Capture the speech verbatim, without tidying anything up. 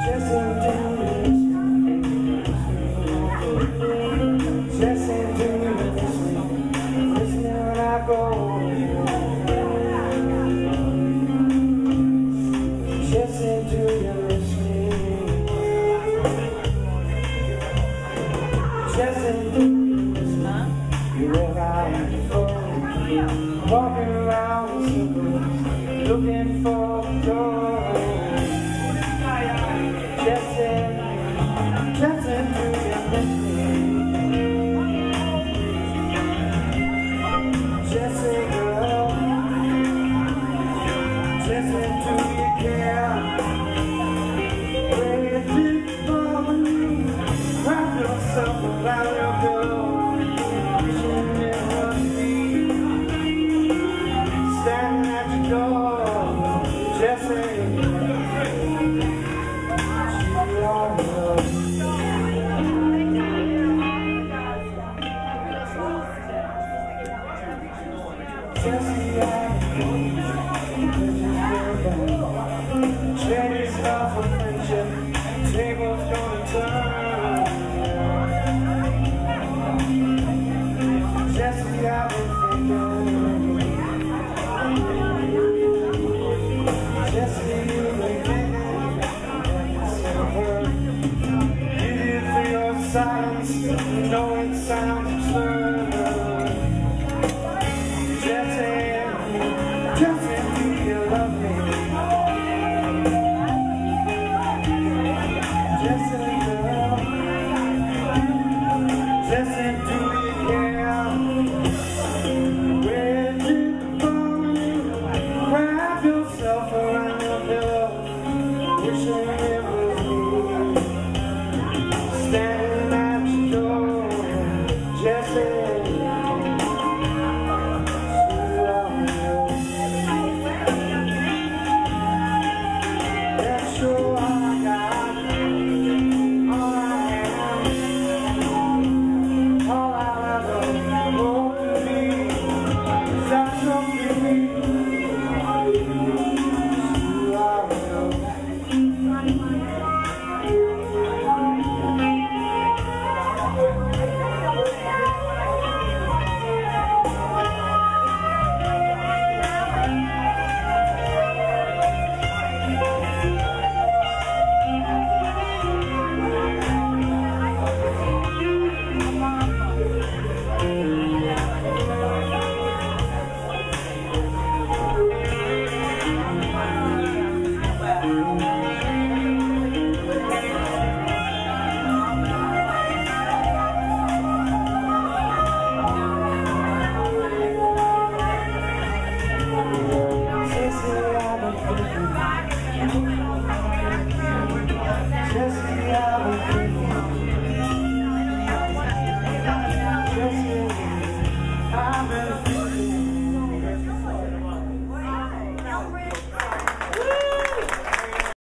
Jessie, do you listen? Listen when I go. Jessie, do you listen? Jessie, do you listen? You walk out on the phone, walking around in circles, looking for a door. Jessie, Jessie, do you listen? Jessie, girl, Jessie, do you care? Where did you fall when you wrap yourself around your girl? Wishing it was me, standing at your door. Jessie, you are love. Jessie, Jenny's love for friendship, tables gonna turn. Jessie, I've been thinking. Jessie, you've been thinking. You did for your silence, you know it sounds absurd. Jessie, Jessie, do you love me? Jessie, girl, Jessie, do you care? Where did you fall? Wrap yourself around your pillow, wishing it was me, standing at your door. Jessie, sure I got all I am, all I'll ever hope to be, is that something sure I will. Jessie, I've been thinking. Jessie, I've been thinking.